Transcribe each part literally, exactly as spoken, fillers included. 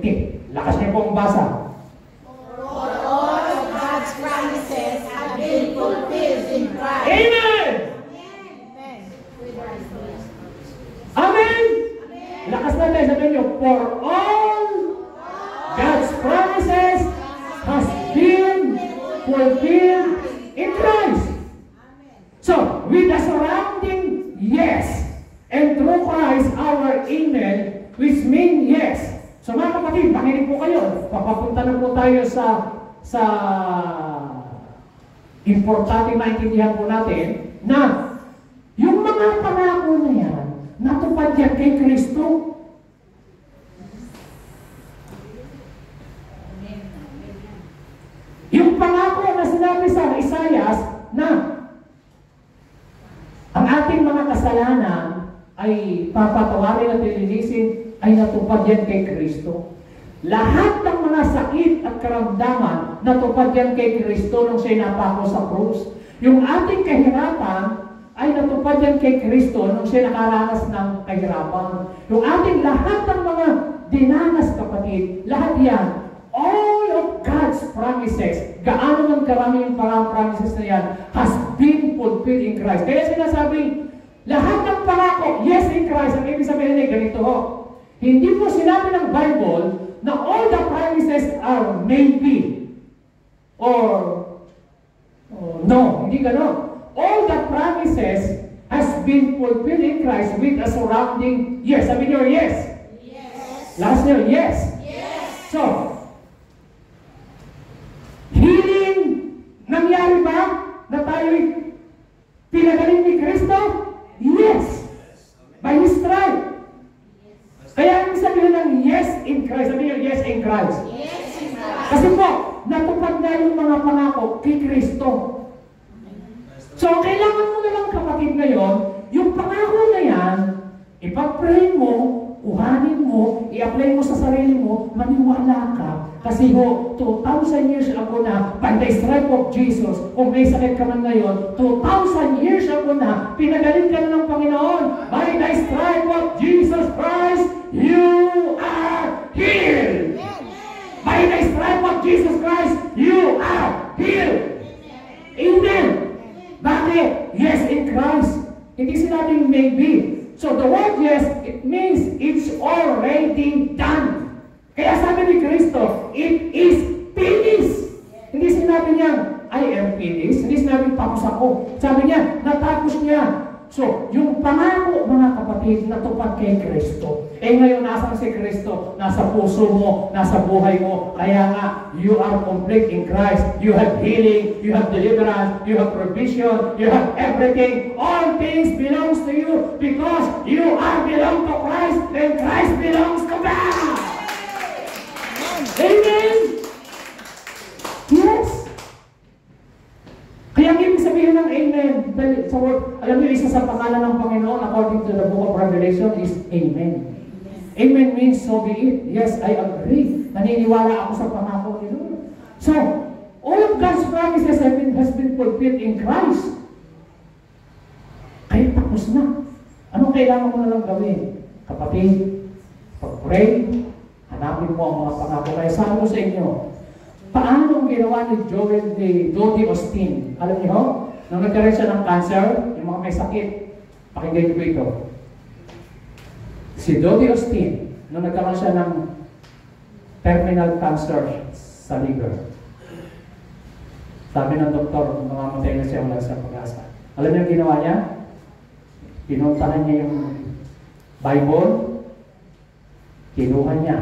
twenty. Lakas niyo pong basa. For all of God's promises have been fulfilled in Christ. Amen! Amen. Amen! Lakas na tayo, sabihin niyo, for all God's promises has been fulfilled in Christ. So, with the surrounding yes, and through Christ, our amen, which mean yes. So mga kapatid, makinig po kayo. Papapunta na po tayo sa sa importante maintindihan po natin na yung mga pangako na yan, natupad yan kay Kristo. Yung pangako na sinabi sa Isaias na ang ating mga kasalanan ay papatawarin at lilinisin, ay natupad yan kay Kristo. Lahat ng mga sakit at karamdaman, natupad yan kay Kristo nung siya'y napako sa krus. Yung ating kahirapan, ay natupad yan kay Kristo nung siya nakaranas ng kahirapan. Yung ating lahat ng mga dinanas, kapatid, lahat yan, all of God's promises, gaano ng karami yung parang promises na yan, has been fulfilled in Christ. Kaya sinasabi, lahat ng pangako, yes in Christ, ang ibig sabihin ay ganito ho. Hindi po sinabi ng Bible na all the promises are maybe or oh, no, hindi gano'n. All the promises has been fulfilled in Christ with a surrounding yes. Sabi niyo yes. Yes. Last niyo yes. Yes. So, healing nangyari ba na tayo'y pinagaling ni Kristo? Yes. By His stripe. Kaya ang sabihin ng yes in Christ, sabi niyo yes in Christ. Yes in Christ. Kasi po, natupad na yung mga pangako kay Kristo. So, kailangan mo na lang kapatid ngayon, yung pangako na yan, ipag-pray mo, kuhanin mo, i-apply mo sa sarili mo, maniwala ka. Kasi ho, two thousand years ago na, by the stripe of Jesus, kung may sakit ka man ngayon, two thousand years ago na, pinagaling ka na ng Panginoon. By the stripe of Jesus Christ, you are healed. By the stripe of Jesus Christ, you are healed. Amen. Bakit? Yes in Christ. Hindi sinabing maybe. So the word yes, it means it's already done. Kaya sabi ni Kristo, it is finished. Hindi sinabi niya, I am finished. Hindi sinabi, tapos ako. Sabi niya, natapos niya. So, yung pangako, mga kapatid, natupad kay Kristo. Eh ngayon, nasaan si Kristo? Nasa puso mo, nasa buhay mo. Kaya nga, you are complete in Christ. You have healing, you have deliverance, you have provision, you have everything. All things belongs to you because you are belong to Christ and Christ belongs to God. Amen! Yes! Kaya ang ibig sabihin ng amen, sa word, alam niyo, isa sa pangalan ng Panginoon according to the book of Revelation is amen. Amen, amen means so be it. Yes, I agree. Naniniwala ako sa pangako ni Lord. So, all of God's promises have been, has been fulfilled in Christ. Kaya tapos na. Anong kailangan mo na lang gawin? Kapatid, pag-pray, hanapin mo ang mga pangako. Kaya sabi ko sa inyo, paano ang ginawa ni Joel ni Dodi Austin? Alam niyo, nung nagkaroon siya ng cancer, yung mga may sakit, pakinggan niyo po ito. Si Dodi Austin, nung nagkaroon siya ng terminal cancer sa liver, sabi ng doktor, mamamatay na siya, wala siyang pag-asa. Alam niyo ang ginawa niya? Pinuntahan niya yung Bible, kinuha niya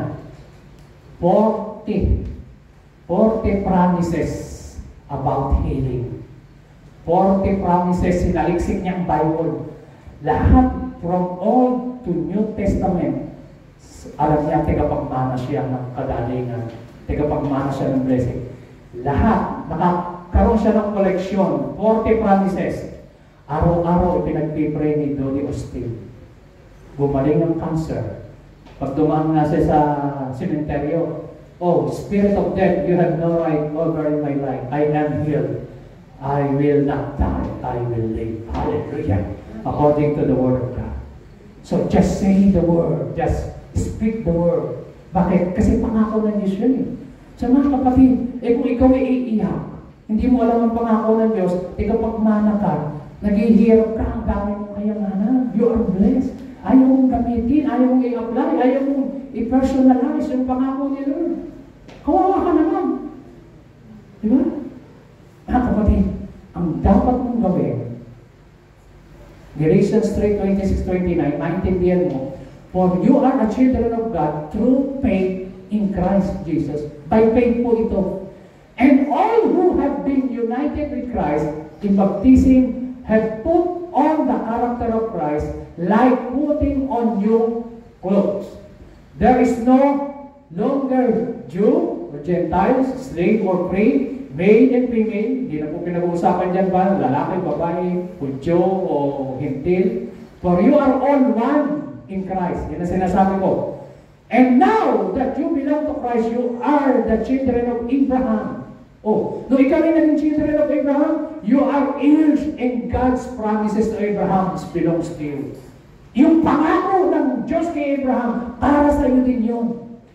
forty forty promises about healing. forty promises, sinaliksik niya ang Bible. Lahat from Old to New Testament. Alam niya, tagapagmana siya ng kagalingan. Tagapagmana siya ng blessing. Lahat, nakakaroon siya ng koleksyon. forty promises. Araw-araw, pinagpipray ni Dodi Austin. Gumaling ng cancer. Pag dumaan nga siya sa sementeryo, oh, spirit of death, you have no right over in my life. I am healed. I will not die. I will live. Hallelujah. According to the word of God. So just say the word. Just speak the word. Bakit? Kasi pangako ng Diyos yun eh. So mga kapatid, eh kung ikaw ay iiyak, hindi mo alam ang pangako ng Diyos, eh kapag mana ka, naghihirap ka, ang dami mong kayamanan, you are blessed. Ayaw mong gamitin, ayaw mong i-apply, ayaw mong i-personalize yung pangako ni Lord. Kawawa ka naman. Di ba? Mga kapatid, ang dapat mong gawin, Galatians three, twenty-six, twenty-nine, maintindihan mo, for you are the children of God through faith in Christ Jesus. By faith po ito. And all who have been united with Christ in baptism have put on the character of Christ like putting on new clothes. There is no longer Jew or Gentiles, slave or free, male and female. Hindi na po pinag-uusapan dyan ba, lalaki, babae, Hudyo o Hintil. For you are all one in Christ. Yan ang sinasabi ko. And now that you belong to Christ, you are the children of Abraham. Oh, no, ikaw rin naging children of Abraham, you are heirs and God's promises to Abraham belongs to you. Yung pangako ng Diyos kay Abraham, para sa iyo din yun.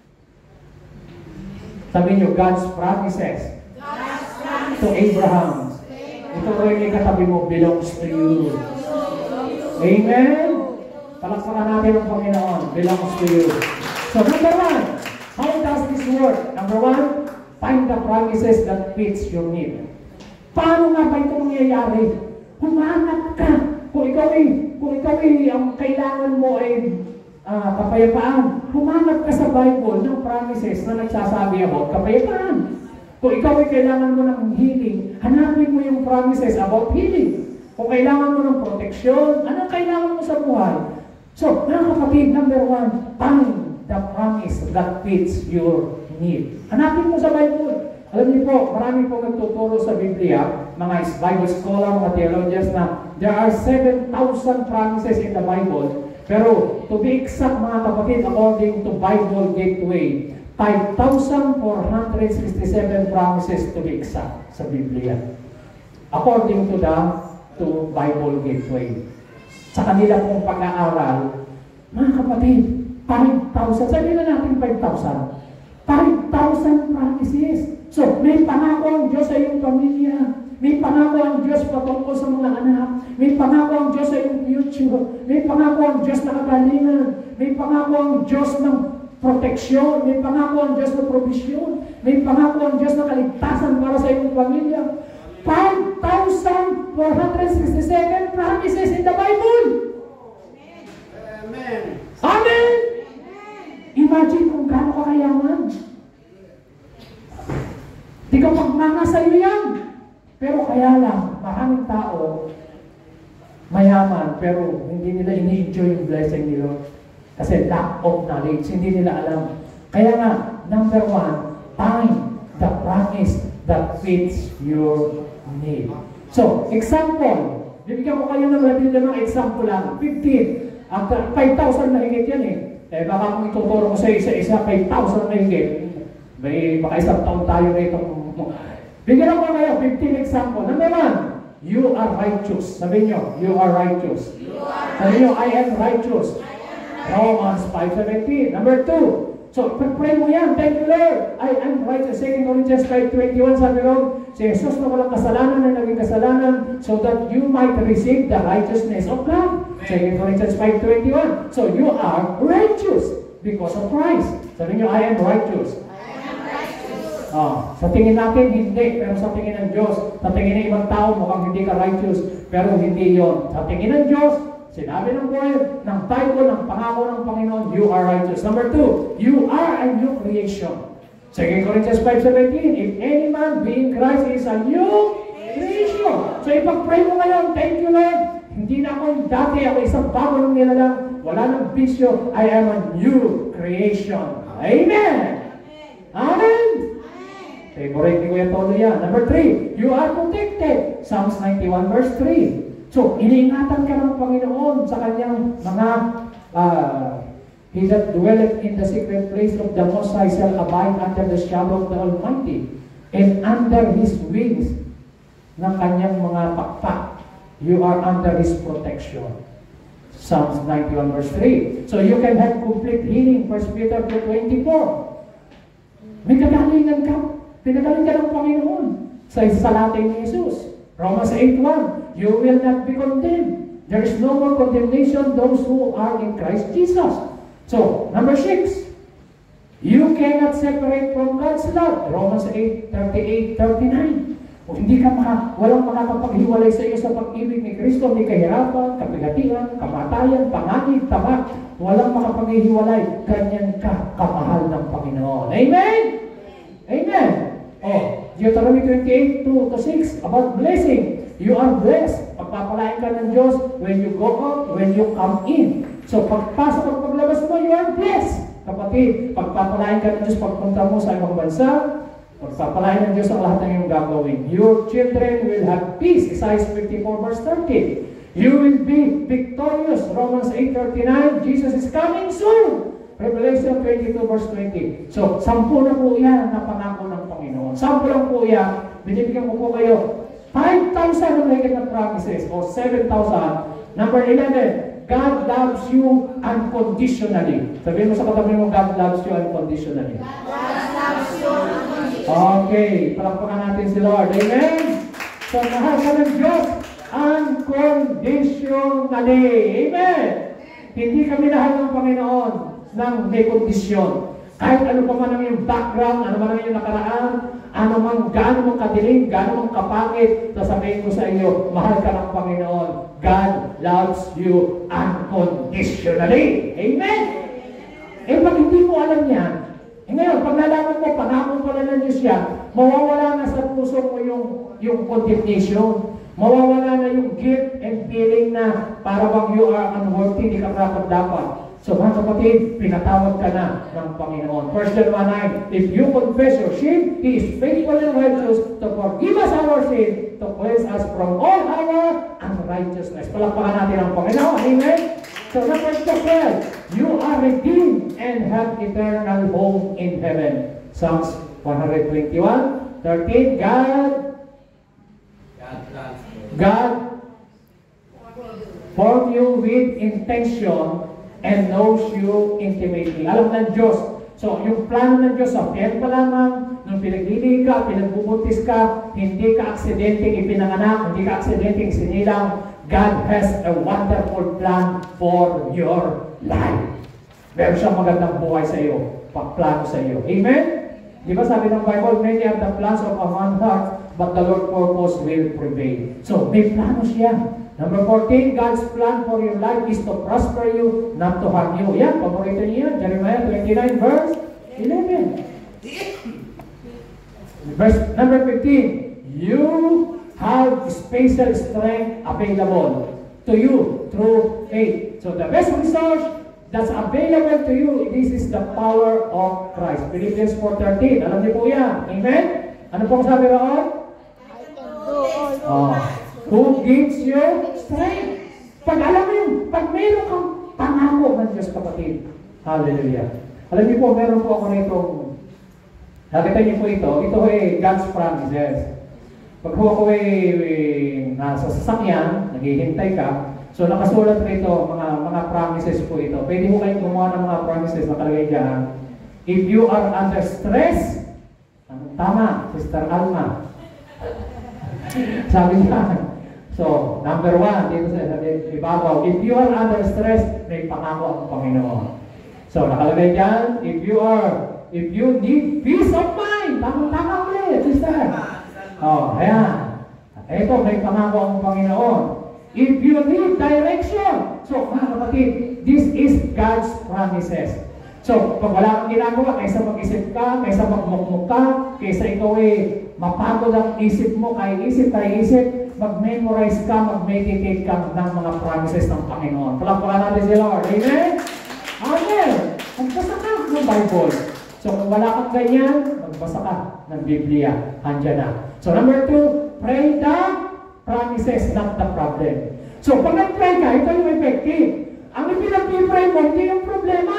Sabi niyo, God's promises, God's promises to Abraham. Ito rin yung katabi mo, belongs to you. Amen? Palakpakan natin ang Panginoon, belongs to you. So number one, how does this work? Number one, find the promises that fits your need. Paano nga ba ito mangyayari? Humanap ka. Kung ikaw ay, kung ikaw ay, ang kailangan mo ay uh, kapayapaan, humanap ka sa Bible ng promises na nagsasabi about kapayapaan. Kung ikaw ay kailangan mo ng healing, hanapin mo yung promises about healing. Kung kailangan mo ng proteksyon, anong kailangan mo sa buhay? So, mga kapatid, number one, find the promise that fits your need. Hanapin mo sa Bible. Alam niyo po, marami po nagtuturo sa Biblia, mga Bible scholar, mga theologians, na there are seven thousand promises in the Bible. Pero, to be exact, mga kapatid, according to Bible Gateway, five thousand four hundred sixty-seven promises to be exact sa Biblia. According to the to Bible Gateway. Sa kanila pong pag-aaral, mga kapatid, five thousand, sabihin na natin five thousand. five thousand promises. So, may pangako ang Diyos sa iyong pamilya. May pangako ang Diyos patungkol sa mga anak. May pangako ang Diyos sa iyong future. May pangako ang Diyos na kagalingan. May pangako ang Diyos ng proteksyon. May pangako ang Diyos na provisyon. May pangako ang Diyos na kaligtasan para sa iyong pamilya. five thousand four hundred sixty-seven promises in the Bible. Amen. Amen! Imagine kung gaano ka kayaman. Di ka pagmanga sa iyo yan. Pero kaya lang, maraming tao, mayaman, pero hindi nila ini-enjoy yung blessing ni Lord. Kasi lack of knowledge, hindi nila alam. Kaya nga, number one, find the promise that fits your need. So, example, bibigyan ko kayo ng labil ng example lang. fifteen, at five thousand na higit yan eh. Eh, baka kung ituturo ko sa isa-isa, five thousand na higit. May baka isang taon tayo na itong... Bigyan ko kayo, fifteen example. Number one, you are righteous. Sabihin nyo, you are righteous. Sabihin nyo, I am righteous. Romans five seventeen. Number two, so pray mo yan, thank you Lord, I am righteous. Second Corinthians five twenty-one, sabi Lord, si Jesus na walang kasalanan na naging kasalanan so that you might receive the righteousness of God. Second Corinthians five twenty-one. So you are righteous because of Christ. Sabi nyo, I am righteous. Oh, sa tingin natin, hindi. Pero sa tingin ng Diyos, sa tingin ng ibang tao, mukhang hindi ka righteous. Pero hindi yon. Sa tingin ng Diyos, sinabi ng Word, ng Bible, ng pangako ng Panginoon, you are righteous. Number two, you are a new creation. Second Corinthians five seventeen, if any man being Christ is a new creation. So ipag-pray mo ngayon, thank you Lord. Hindi na ako dati, ako isang bago ng nilalang. Wala ng bisyo. I am a new creation. Amen! Amen! Favorite ni Kuya Tolo yan. Number three, you are protected. Psalms ninety-one verse three. So, iniingatan ka ng Panginoon sa kanyang mga uh, He that dwelleth in the secret place of the Most High shall abide under the shadow of the Almighty, and under His wings ng kanyang mga pakpak, you are under His protection. Psalms ninety-one verse three. So you can have complete healing, First Peter two twenty-four. May kagalingan ka. Pinagaling ka ng Panginoon. Sa isalate ni Jesus. Romans eight one. You will not be condemned. There is no more condemnation those who are in Christ Jesus. So, number six. You cannot separate from God's love. Romans eight thirty-eight thirty-nine. Kung hindi ka maka, walang makakapaghiwalay sa iyo sa pag-ibig ni Kristo, may kahirapan, kapigatian, kamatayan, panganib, tama. Walang makapaghiwalay. Ganyan ka kamahal ng Panginoon. Amen? Amen. Oh, Deuteronomy twenty-eight two to six about blessing. You are blessed. Pagpapalain ka ng Diyos when you go out, when you come in. So, pagpasok at paglabas mo, you are blessed. Kapatid, pagpapalain ka ng Diyos pagpunta mo sa ibang bansa, pagpapalain ng Diyos ang lahat ng iyong gagawin. Your children will have peace. Isaiah fifty-four verse thirty. You will be victorious. Romans eight thirty-nine. Jesus is coming soon. Revelation twenty-two verse twenty. So, sampu na po yan na pangako ng Panginoon. Sampu lang po yan. Binibigyan ko po kayo five thousand related na promises o seven thousand. Number eleven. God loves you unconditionally. Sabihin mo sa katabi mo, God loves you unconditionally. God loves you unconditionally. Okay, palakpakan natin si Lord. Amen? So, mahal ka ng Diyos unconditionally. Amen? Hindi kami mahal ng Panginoon ng may kondisyon. Kahit ano pa man ang iyong background, ano man ang iyong nakaraan, ano man, gaano mong kadilim, gaano mong kapangit, sasabihin ko sa iyo, mahal ka ng Panginoon. God loves you unconditionally. Amen? Eh, pag hindi mo alam yan, eh ngayon, pag nalaman mo, pangako pala ng Diyos yan, mawawala na sa puso mo yung, yung condemnation. Mawawala na yung guilt and feeling na para bang you are unworthy, hindi ka dapat. So mga kapatid, pinatawad ka na ng Panginoon. First John one nine, if you confess your sin, He is faithful and righteous to forgive us our sin, to cleanse us from all our unrighteousness. Palakpakan natin ang Panginoon. Amen? So number twelve, you are redeemed and have eternal home in heaven. Psalms one twenty-one, thirteen, God, God formed you with intention and knows you intimately. Alam ng Diyos. So, yung plano ng Diyos sa tiyan pa lamang, nung pinaglili ka, pinagbubuntis ka, hindi ka aksidenteng ipinanganak, hindi ka aksidenteng sinilang, God has a wonderful plan for your life. Meron siyang magandang buhay sa iyo, pagplano sa iyo. Amen? Di ba sabi ng Bible, many are the plans of a man's heart, but the Lord's purpose will prevail. So, may plano siya. Number fourteen, God's plan for your life is to prosper you, not to harm you. Yan, paborito niya. Jeremiah twenty-nine verse eleven. Verse number fifteen, you have special strength available to you through faith. So the best resource that's available to you, this is the power of Christ. Philippians four thirteen. Alam niyo po yan. Amen? Ano pong sabi roon? Oh. Who gives you strength? Pag alam mo yun, pag meron kang pangako ng Diyos, kapatid. Hallelujah. Alam niyo po, meron po ako nito. Nakita niyo po ito. Ito ay God's promises. Pag po ako ay nasa sasakyan, naghihintay ka, so nakasulat rito, mga mga promises po ito. Pwede mo kayong gumawa ng mga promises na nakalagay dyan. If you are under stress, tama, Sister Alma. Sabi niya, so, number one, dito sa ibabaw, if you are under stress, may pangako ang Panginoon. So, nakalagay dyan, if you are, if you need peace of mind, tamang-tama ulit, sister. Oh, ayan. Ito, may pangako ang Panginoon. If you need direction, so, mga kapatid, this is God's promises. So, pag wala kang ginagawa, kaysa mag-isip ka, kaysa magmukmuk ka, kaysa ikaw ay mapagod ang isip mo, kaya isip, kaya isip, mag-memorize ka, mag-meditate ka ng mga promises ng Panginoon. Palakpakan natin si Lord. Amen? Amen! Magbasa ka ng Bible. So, kung wala kang ganyan, magbasa ka ng Biblia. Handyan na. So, number two, pray the promises, not the problem. So, pag nag-pray ka, ito yung effective. Ang ipinag-pray mo, hindi yung problema.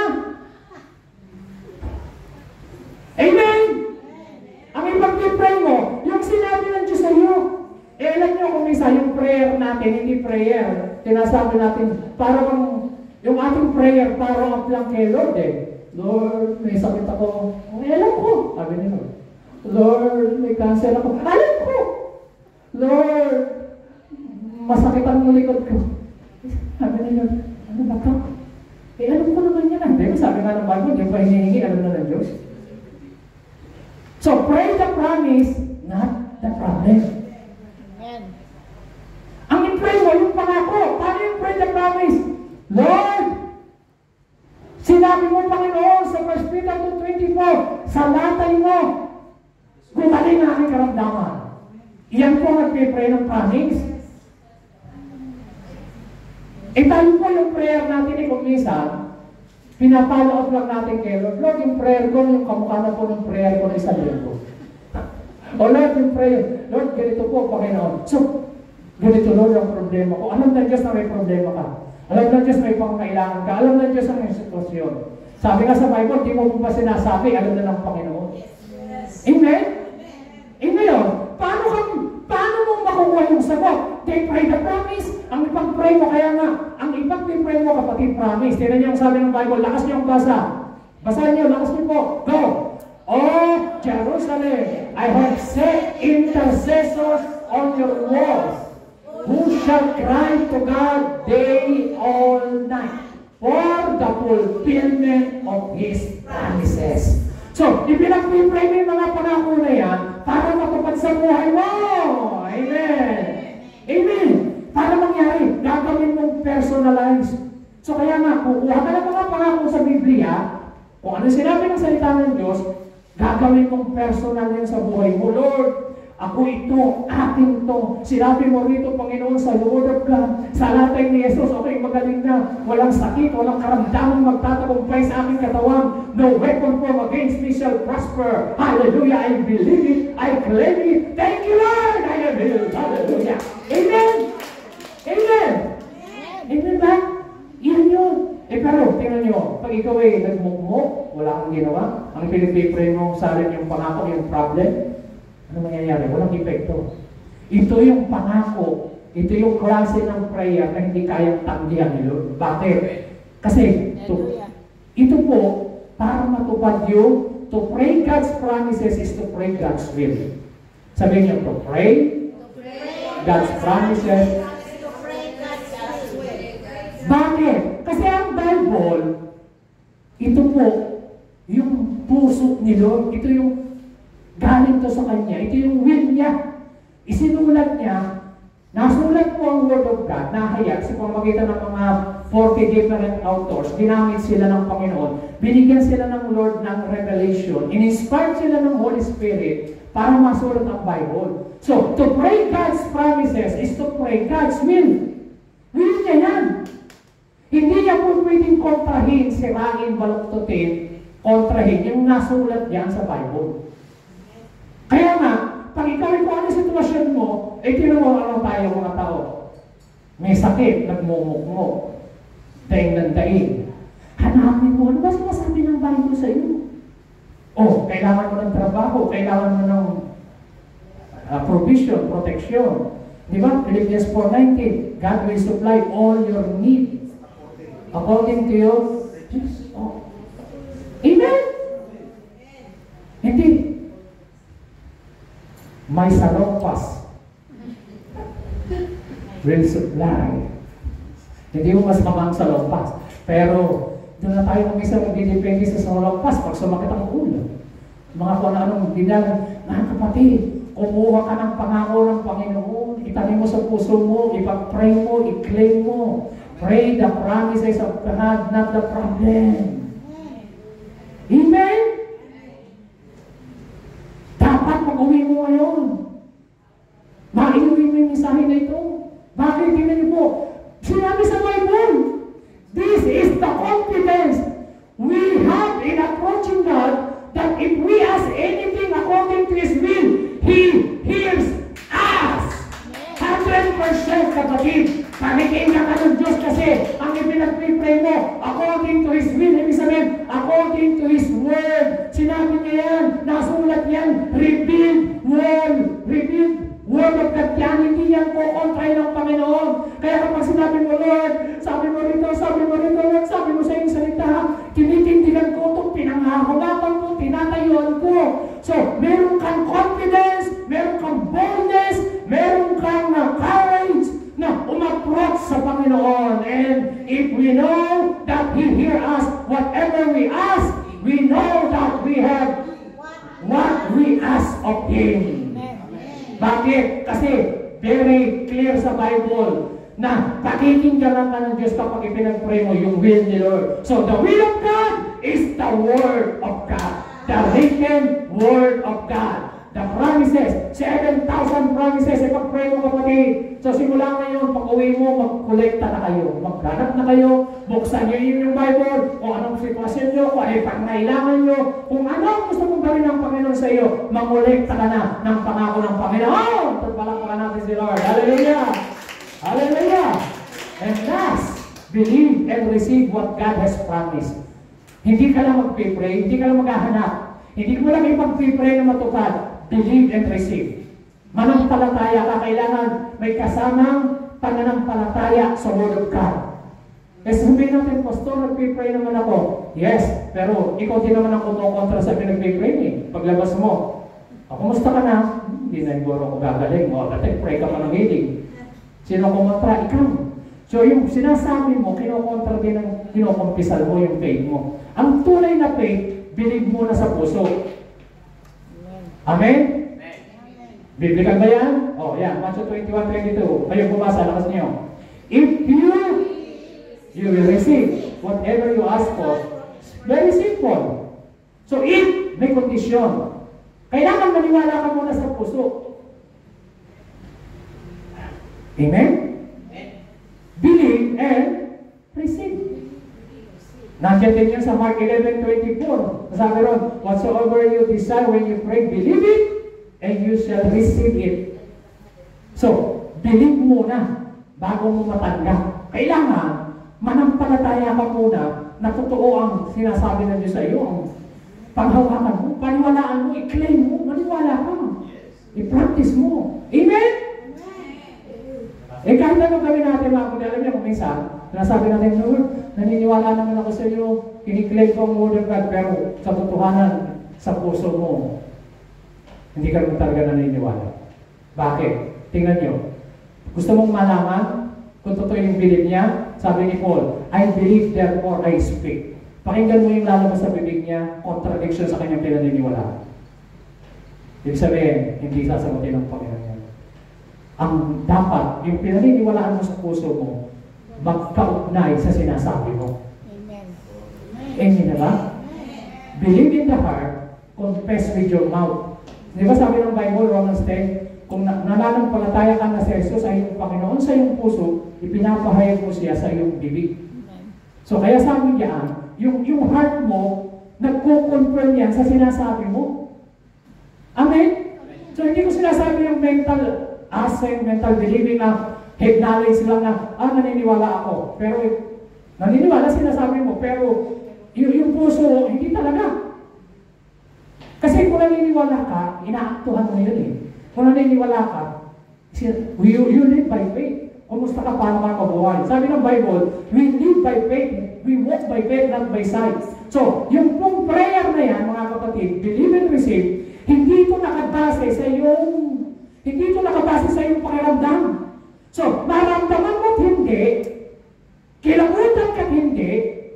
Amen! Ang ipag-pray mo, yung sinabi ng Diyos sa iyo. Eh, alam nyo kung isa, yung prayer natin, hindi prayer. Tinasabi natin, parang Yung ating prayer, parang up lang kay Lord eh. Lord, may sakit ako. Ay, alam ko. Sabi ni Lord. Lord, may cancer ako. Alam ko. Lord, masakit ang likod ko. Sabi ni Lord, ano ba ka? Eh, alam ko naman yan. Hindi, sabi nga ng Bible, hindi pa hinihingi, alam na ng Diyos. So, pray the promise, not the problem. Amen. Ang i-pray mo, yung pangako. Paano yung pray the promise? Lord, sinabi mo, Panginoon, sa First Peter two twenty-four, sa latay mo, gumaling ang aking karamdaman. Iyan po ang nagpipray ng promise. E tayo po yung prayer natin eh kung minsan, pinapalo out lang natin kay Lord. Lord, yung prayer ko, yung kamukha na po ng prayer ko na isang linggo. O Lord, yung prayer, Lord, ganito po, Panginoon. So, ganito Lord ang problema ko. Alam na Diyos na may problema ka. Alam na Diyos may pangkailangan ka. Alam na Diyos ang may sitwasyon. Sabi nga sa Bible, di mo pa sinasabi, alam na ng Panginoon. Yes. Amen? E ngayon, paano kang, paano mo makuha yung sagot? They pray the promise. Ang ipag-pray mo, kaya nga, ang ipag-pray mo kapatid promise. Tignan niyo ang sabi ng Bible, lakas niyo ang basa. Basahin niyo, lakas niyo po. Go! Oh, Jerusalem, I have set intercessors on your walls, who shall cry to God day all night for the fulfillment of His promises. So, ipinag-pray mo yung mga pangako na yan para matupad sa buhay mo. Amen. Amen. Para mangyari, gagawin mong personalized. So, kaya nga, kukuha ka ng mga pangako sa Biblia, kung ano sinabi ng salita ng Diyos, gagawin mong personal yan sa buhay mo. Lord, ako ito, akin to. Sinabi mo rito, Panginoon, sa Lord of God, sa latay ni Jesus, okay, magaling na. Walang sakit, walang karamdamang magtatagumpay sa aking katawan. No weapon formed against me shall prosper. Hallelujah, I believe it, I claim it. Thank you, Lord, I am healed. Hallelujah. Amen. Amen. Amen ba? Yan yun. Eh pero, tingnan nyo, pag ikaw ay nagmukmuk, wala kang ginawa, ang pinipray mo sa alin yung pangako, yung problem, ano mangyayari? Walang epekto. Ito yung pangako, ito yung klase ng prayer na hindi kayang tanggihan ni Lord. Bakit? Kasi, ito, ito po, para matupad yung, to pray God's promises is to pray God's will. Sabihin niyo, to pray, God's promises. Bakit? Kasi ang Bible, ito po, yung puso ni Lord, ito yung galing to sa Kanya, ito yung will niya. Isinulat niya, nasulat po ang Word of God, nahayag sa pamamagitan ng mga forty different authors, ginamit sila ng Panginoon, binigyan sila ng Lord ng revelation, in-inspired sila ng Holy Spirit para masulat ang Bible. So, to pray God's promises is to pray God's will. Will niya yan. Hindi niya po pwedeng kontrahin, sirain, baluktutin, kontrahin yung nasulat diyan sa Bible. Kaya nga, pag ikaw ay kung ano sitwasyon mo, eh tinuwa ano tayo mga tao. May sakit, nagmumukmo, daing ng daing. Hanapin mo, ano ba sinasabi ng Bible sa iyo? Oh, kailangan mo ng trabaho, kailangan mo ng uh, provision, protection. Di ba? Philippians four nineteen, God will supply all your needs according to your oh. Amen? Hindi. May salongpas will supply. Hindi mo mas kamang salongpas. Pero, doon na tayo kung isa magdidepende sa salongpas pag sumakit ang ulo. Mga kung anong dinal, mga kapatid, kumuha ka ng pangako ng Panginoon, itanim mo sa puso mo, ipag-pray mo, i-claim mo. Pray the promises of God, not the problem. Amen? Dapat mag-uwi mo ngayon. Maiuwi mo yung mensahe na ito. Bakit? Tingnan niyo po. Sinabi sa Bible, this is the confidence we have in approaching God, that if we ask anything according to His will, He hears us. one hundred percent kapatid. Pakikinggan ka ng Diyos kasi ang ipinag-pray mo according to His will. Ibig sabihin, according to His word. Sinabi niya yan, nasulat yan, revealed word, revealed word of God yan. Hindi yan po kontray ng Panginoon. Kaya kapag sinabi mo, Lord, sabi mo rito, sabi mo rito, Lord, So, meron kang confidence, meron kang boldness, meron kang uh, courage na umapproach sa Panginoon. And if we know that He hear us, whatever we ask, we know that we have what we ask of Him. Bakit? Kasi very clear sa Bible na pakikinggan ka ng Diyos kapag ipinag-pray mo yung will ni Lord. So the will of God is the Word of God. The written Word of God. The promises, seven thousand promises, ipag-pray mo kapatid. So simula ngayon, pag uwi mo, mag-collecta na kayo. Maghanap na kayo, buksan nyo yung Bible, kung anong sitwasyon nyo, kung ano yung pangailangan nyo, kung ano ang gusto mong gawin ng Panginoon sa iyo, mag-collecta ka na ng pangako ng Panginoon. Pagpalakpakan natin si Lord. Hallelujah! Hallelujah! And last, believe and receive what God has promised. Hindi ka lang mag-pray, hindi ka lang maghahanap. Hindi mo lang ipag-pray na matupad. Believe and receive. Manampalataya ka, kailangan may kasamang pananampalataya sa Word of God. Eh sabihin natin, Pastor, nag-pray naman ako. Yes, pero ikaw din naman ang kumokontra sa pinag-pray eh. Paglabas mo, oh, kumusta ka na? Hindi na siguro ako gagaling. O, dati pray ka pa ng healing. Sino kumontra? Ikaw. So yung sinasabi mo, kinokontra din ang kinokumpisal mo yung faith mo. Ang tunay na faith, believe mo na sa puso. Amen? Biblical ba yan? O, oh, yan. Matthew twenty-one twenty-two. Kayo bumasa, lakas niyo. If you, you will receive whatever you ask for. Very simple. So if, may kondisyon. Kailangan maniwala ka muna sa puso. Amen? Believe and receive. Nandiyan din yan sa Mark eleven twenty-four. Sabi ron, whatsoever you desire when you pray, believe it, and you shall receive it. So, believe muna bago mo matanggap. Kailangan, manampalataya ka muna na totoo ang sinasabi ng Diyos sa iyo. Ang panghawakan mo, paniwalaan mo, i-claim mo, maniwala ka. I-practice mo. Amen? Eh kahit ano gawin natin mga kundi, alam niyo kung minsan, nasabi natin, Lord, naniniwala naman ako sa iyo, kiniklaim ko ang Word of God, pero sa totohanan, sa puso mo, hindi ka naman talaga naniniwala. Bakit? Tingnan niyo. Gusto mong malaman kung totoo yung believe niya? Sabi ni Paul, I believe therefore I speak. Pakinggan mo yung lalabas sa bibig niya, contradiction sa kanyang pinaniniwala. Ibig sabihin, hindi sasagutin ng Panginoon niya. Ang dapat, yung pinaniniwalaan mo sa puso mo, magkaugnay sa sinasabi mo. Amen. Amen na ba? Believe in the heart, confess with your mouth. Di ba sabi ng Bible, Romans ten, kung nananampalataya ka na si Jesus ay yung Panginoon sa iyong puso, ipinapahayag mo siya sa iyong bibig. So kaya sabi niya, yung, yung heart mo, nagko-confirm yan sa sinasabi mo. Amen? So hindi ko sinasabi yung mental assent, mental believing na head knowledge lang na, ah, naniniwala ako. Pero naniniwala sinasabi mo, pero yung, yung puso, hindi talaga. Kasi kung naniniwala ka, inaaktuhan mo yun eh. Kung naniniwala ka, you, you live by faith. Kumusta ka, paano ka mabuhay? Sabi ng Bible, we live by faith. We walk by faith, not by sight. So, yung pong prayer na yan, mga kapatid, believe and receive, hindi ito nakabase sa iyong, hindi ito nakabase sa iyong pakiramdam. So, maramdaman mo't hindi, kilabutan ka't hindi,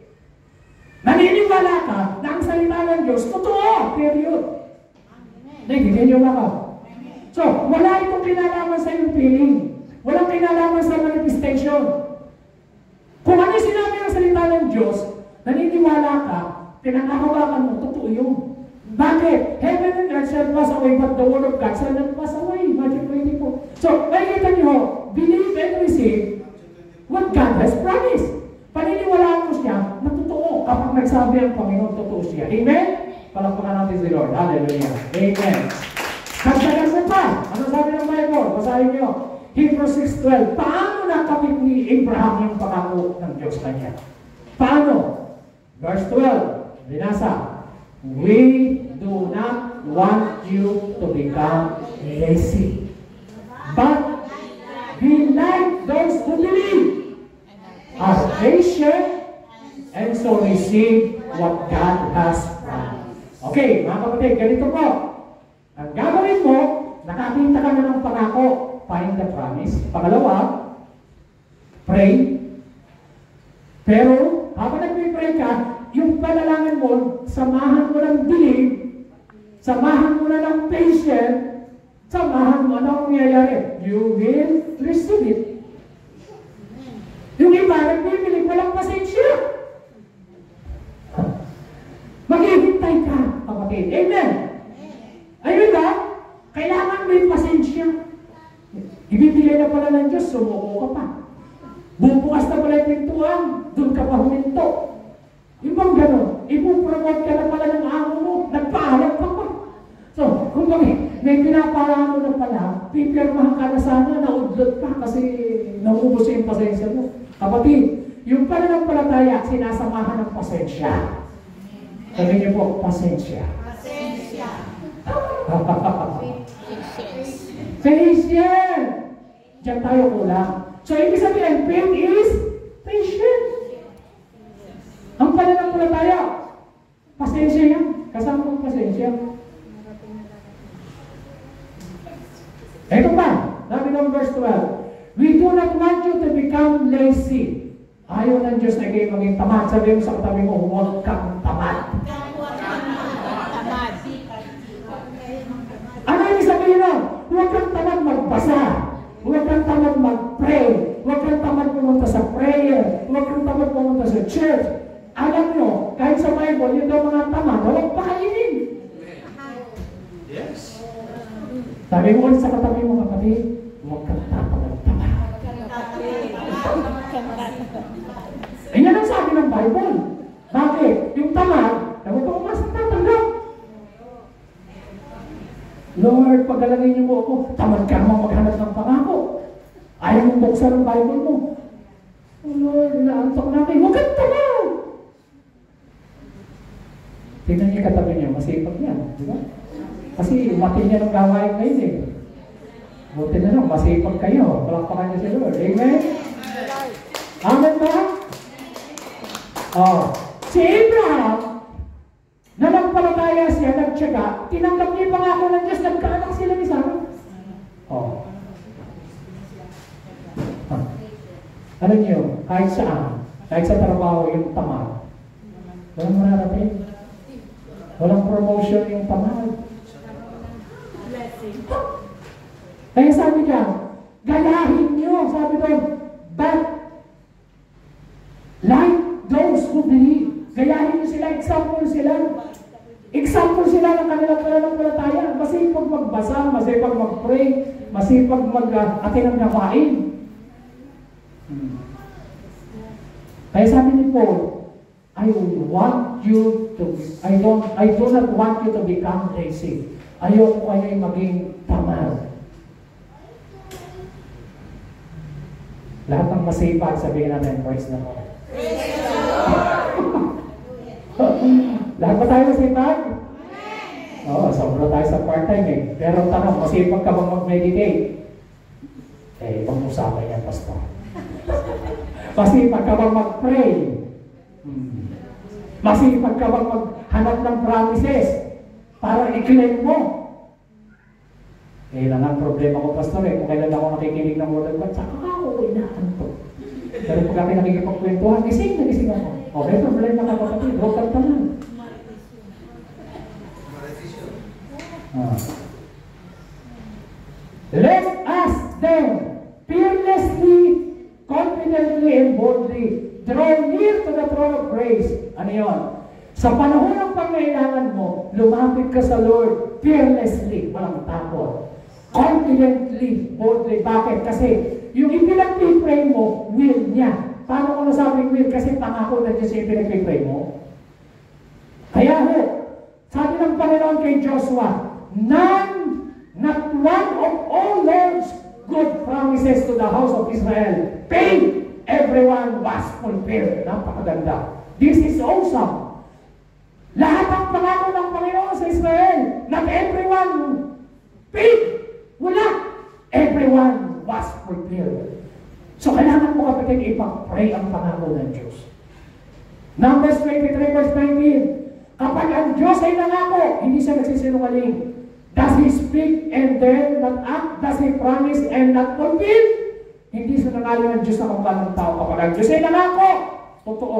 naniniwala ka na ang salita ng Diyos, totoo, period. Naiintindihan niyo ba ka? So, wala itong kinalaman sa iyong feeling. Walang kinalaman sa manifestation. Kung ano yung sinabi ng salita ng Diyos, naniniwala ka, pinangahawakan mo, totoo yun. Bakit? Heaven and earth shall pass away, but the word of God shall not pass away. Matthew twenty-four. So, nakikita niyo, believe and receive what God has promised. Paniniwalaan mo siya na totoo kapag nagsabi ang Panginoon, totoo siya. Amen? Palakpakan natin si Lord. Hallelujah. Amen. Hagdagan mo pa. Ano sabi ng Bible? Basahin niyo. Hebrews six twelve. Paano nakamit ni Abraham yung pangako ng Diyos kanya? Paano? Verse twelve. Binasa. We do not want you to become lazy, but be like those who believe, are patient, and so receive what God has promised. Okay, mga kapatid, ganito po. Ang gagawin mo, nakakita ka na ng pangako, find the promise. Pangalawa, pray. Pero, habang nag-pray ka, yung panalangin mo, samahan mo ng dilig, samahan mo na ng patience, samahan mo na mangyayari. You will receive it. Yung iba, nagbibilig, walang pasensya. Maghihintay ka, kapatid. Amen? Ayun ba? Kailangan may pasensya. Ibibigay na pala ng Diyos, sumuko ka pa. Bubukas na pala yung pintuan, doon ka pa huminto. Yung bang gano'n, ipupromote ka na pala ng amo mo, nagpaalam ka pa. So, kung may pinapalaan mo na pala, pipirmahan ka na sana, naudlot ka kasi naubos yung pasensya mo. Kapatid, yung pananampalataya, sinasamahan ng pasensya. Sabi niyo po, pasensya. Pasensya. Patient. Diyan tayo kulang. So, ibig sabihin, faith is patient. Ang pananampalataya, pasensya yan. Kasama ng pasensya. Ito pa, sabi ng verse twelve, we do not want you to become lazy. Ayaw ng Diyos na kayo maging tamad. Sabi mo sa katabi mo, huwag kang tamad. Ano yung sabihin na? Huwag kang tamad magbasa. Huwag kang tamad mag-pray. Huwag kang tamad pumunta sa prayer. Huwag kang tamad pumunta sa church. Alam nyo, kahit sa Bible, yun daw mga tamad, huwag pakainin. Yes. Sabi mo ulit sa katabi mo, kapatid, huwag kang tamad-tamad. Eh, yan ang sabi ng Bible. Bakit? Yung tamad, huwag kang umasang tatanggap. Lord, pagalangin niyo mo ako, tamad ka naman maghanap ng pangako. Ayaw mong buksan ang Bible mo. Oh Lord, inaantok natin, huwag kang tamad. Tingnan niyo katabi niya, masipag niya, di ba? Kasi umatin niya ng gawain ngayon eh. Buti na lang, masipag kayo. Palakpakan niyo si Lord. Amen? Amen ba? Oh. Si Abraham, nanampalataya siya, nagtyaga, tinanggap niya yung pangako ng Diyos, nagkaanak sila ni Sarah. Oh. Ah. Alam niyo, kahit saan, kahit sa trabaho yung tamad, walang mararating. Walang promotion yung tamad. Kaya sabi niya, gayahin niyo, sabi doon, but like those who believe, gayahin niyo sila, example sila. Example sila ng kanilang pananampalataya. Masipag magbasa, masipag mag-pray, masipag mag-atin ng gawain. Hmm. Kaya sabi ni Paul, I want you to, I don't, I do not want you to become lazy. Ayaw ko kayo'y maging tamad. Lahat ng masipag, sabihin natin, praise the Lord. Lahat ba tayo masipag? Oo, sobra tayo sa part-time eh. Pero tanong, masipag ka bang mag-meditate? Eh, ibang usapan yan, pastor. Masipag ka bang mag-pray? Hmm. Masipag ka bang maghanap ng promises para i-claim mo? Eh, lang ang problema ko, pastor eh. Kung kailan ako nakikinig ng word of God, saka ako inaanto. Pero pag akin nakikipagkwentuhan, gising na gising ako. O, may problema ka kapatid, huwag kang tanan. Ah. Let us then fearlessly, confidently, and boldly draw near to the throne of grace. Ano yun? Sa panahon ng pangailangan mo, lumapit ka sa Lord fearlessly, walang takot. Confidently, boldly. Bakit? Kasi yung ipinag-pray mo, will niya. Paano ko nasabing will? Kasi pangako na Diyos yung ipinag-pray mo. Kaya ho, sabi ng Panginoon kay Joshua, none, not one of all Lord's good promises to the house of Israel paid, everyone was fulfilled. Napakaganda. This is awesome. Lahat ng pangako ng Panginoon sa Israel, not everyone paid. Wala. Everyone was fulfilled. So kailangan mo kapatid ipag-pray ang pangako ng Diyos. Numbers twenty-three verse nineteen. Kapag ang Diyos ay nangako, hindi siya nagsisinungaling. Does He speak and then not act? Does He promise and not fulfill? Hindi sinangaling ng Diyos na kung kanong tao kapag ang Diyos ay nangako. Totoo.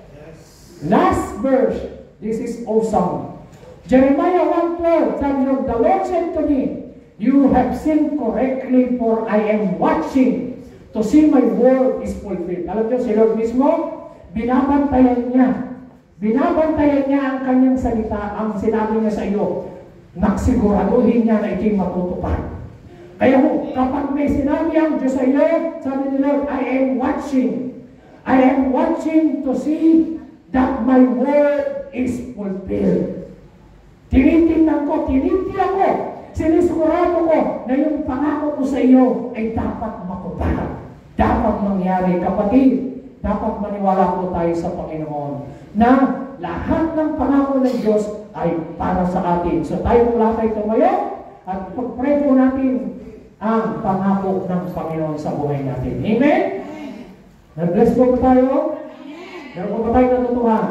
Last verse. This is awesome. Jeremiah one twelve, sabi nyo, the Lord said to me, you have seen correctly, for I am watching to see my word is fulfilled. Alam nyo, si Lord mismo, binabantayan niya. Binabantayan niya ang kanyang salita, ang sinabi niya sa iyo. Nagsiguraduhin niya na ito'y matutupad. Kaya ho, kapag may sinabi ang Diyos sa iyo, sabi ni Lord, I am watching. I am watching to see that my word is fulfilled. Tinitingnan ko, tinitiyan ko, sinisigurado ko na yung pangako ko sa iyo ay dapat matupad. Dapat mangyari. Kapatid, dapat maniwala po tayo sa Panginoon na lahat ng pangako ng Diyos ay para sa atin. So tayo mula tayo tumayo at pag-pray po natin ang pangako ng Panginoon sa buhay natin. Amen? Nag-bless po ba tayo? Meron po ba tayo natutuhan?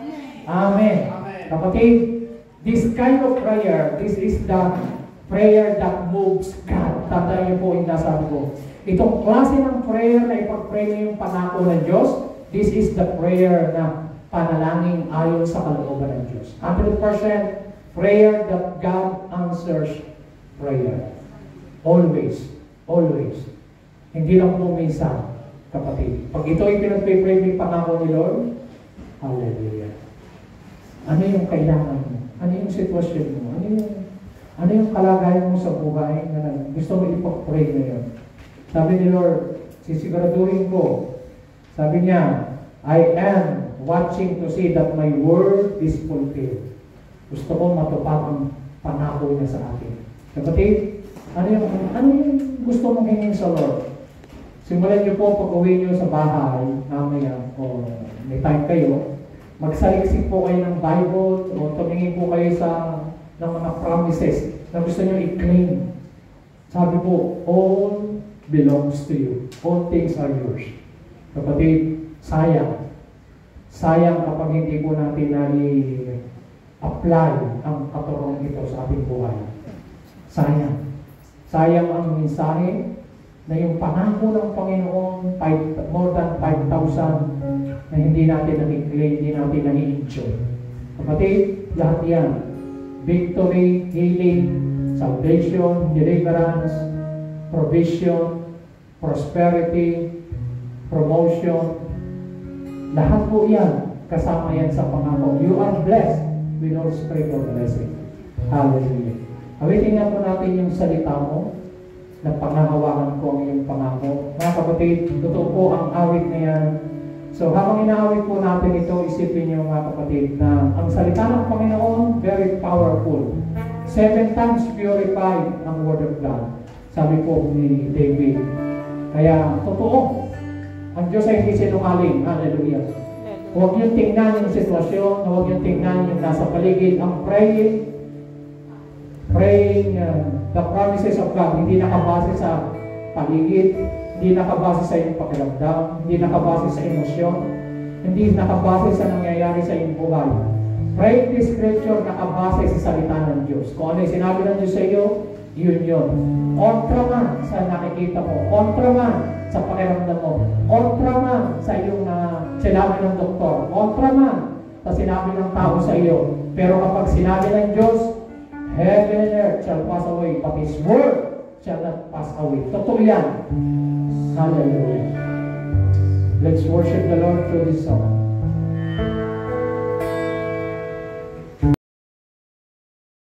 Amen. Kapatid, this kind of prayer, this is the prayer that moves God. Tandaan niyo po yung nasabi ko. Itong klase ng prayer na ipag-pray mo yung pangako ng Diyos, this is the prayer na panalangin ayon sa kalooban ng Diyos. one hundred percent prayer that God answers prayer. Always. Always. Hindi lang po minsan, kapatid. Pag ito ay pinag-pray yung pangako ni Lord, hallelujah. Ano yung kailangan mo? Ano yung sitwasyon mo? Ano yung, ano yung kalagayan mo sa buhay na gusto mo ipag-pray ngayon? Sabi ni Lord, sisiguraduhin ko. Sabi niya, I am watching to see that my word is fulfilled. Gusto ko matupad ang pangako niya sa atin. Kapatid, ano yung, ano yung gusto mong hingin sa Lord? Simulan niyo po pag-uwi niyo sa bahay, mamaya, o may time kayo, magsaliksik po kayo ng Bible, o tumingin po kayo sa ng mga promises na gusto niyo i-claim. Sabi po, all belongs to you. All things are yours. Kapatid, sayang. Sayang kapag hindi po natin na-apply ang katurong ito sa ating buhay. Sayang. Sayang ang mensahe na yung pangako ng Panginoon, five, more than five thousand na hindi natin na-claim, hindi natin na-enjoy. Kapatid, lahat yan. Victory, healing, salvation, deliverance, provision, prosperity, promotion, lahat po yan, kasama yan sa pangako. You are blessed with all spiritual blessing. Hallelujah. Awitin nga po natin yung salita mo na pangahawakan ko ang iyong pangako. Mga kapatid, totoo po ang awit na yan. So habang inaawit po natin ito, isipin niyo mga kapatid na ang salita ng Panginoon, very powerful. Seven times purified ang Word of God. Sabi po ni David. Kaya totoo, ang Diyos ay hindi sinungaling. Hallelujah. Huwag niyong tingnan yung sitwasyon, huwag niyong tingnan yung nasa paligid. Ang praying, praying uh, the promises of God, hindi nakabase sa paligid, hindi nakabase sa iyong pakiramdam, hindi nakabase sa emosyon, hindi nakabase sa nangyayari sa iyong buhay. Pray this scripture nakabase sa salita ng Diyos. Kung ano yung sinabi ng Diyos sa iyo, yun yun. Kontra man sa nakikita mo, kontra man sa pakiramdam mo, kontra man sa iyong uh, sinabi ng doktor, kontra man sa sinabi ng tao sa iyo. Pero kapag sinabi ng Diyos, heaven and earth shall pass away, but His word shall not pass away. Totoo yan. Hallelujah. Let's worship the Lord through this song.